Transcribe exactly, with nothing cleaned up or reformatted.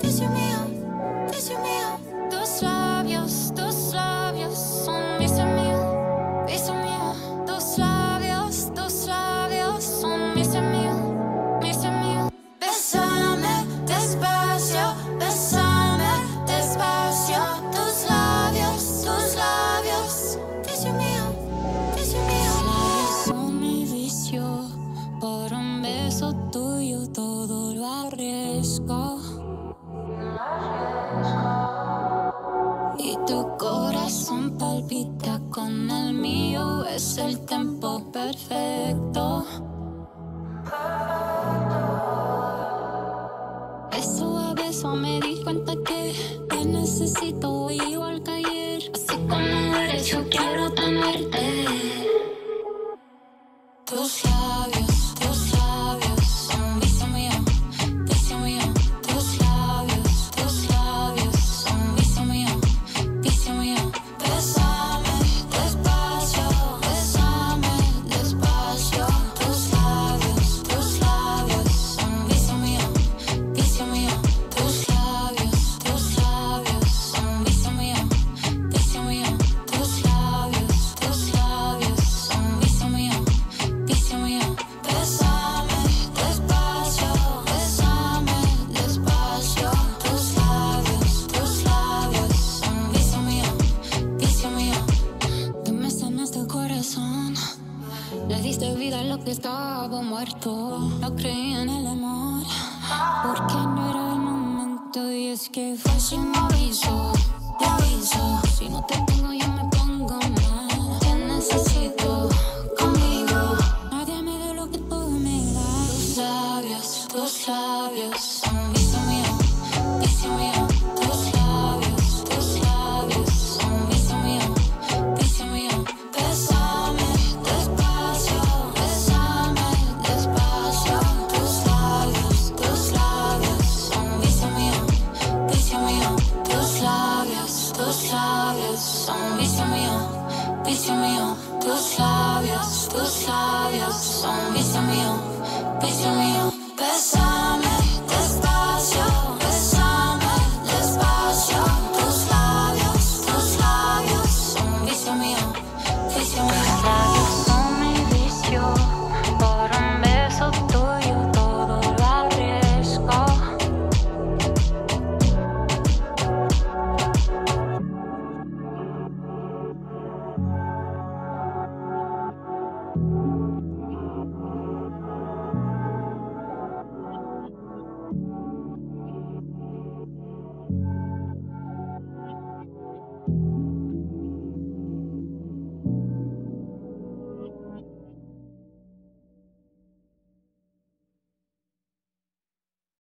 vicio mío, vicio mío. Tus labios, tus labios son vicio mío, vicio mío. Tus labios, tus labios son vicio mío, vicio mío. Bésame despacio, bésame despacio. Tus labios, tus labios, vicio mío, vicio mío. Tus labios son mi vicio, por un beso tuyo todo lo arriesgo. Y tu corazón palpita con el mío, es el tiempo perfecto. Beso a beso me di cuenta que te necesito igual que ayer. Así como eres yo quiero tenerte. Tus labios, tus labios son vicio mío, vicio mío. Tus labios, tus labios son vicio mío, vicio mío. Bésame despacio, bésame despacio. Tus labios, tus labios son vicio mío, vicio mío. Tus labios, tus labios son vicio mío, vicio mío. Tus labios, tus labios son vicio mío, vicio mío. Bésame despacio, bésame despacio. Tus labios, tus labios son vicio mío, vicio mío. Tú me sanaste el corazón, le diste vida a lo que estaba muerto. No creí en el amor, porque no era el momento. Y es que fue sin aviso, te aviso. Si no te tengo yo me pongo mal. Te necesito conmigo, nadie me dio lo que tú me das. Tus labios, tus labios son vicio mío, vicio mío. Tus labios, tus labios son vicio mío, vicio mío. Bésame despacio, bésame despacio. Tus labios, tus labios son vicio mío, vicio mío. Tus labios, tus labios son vicio mío, vicio mío. Tus labios, tus labios son vicio mío, vicio mío.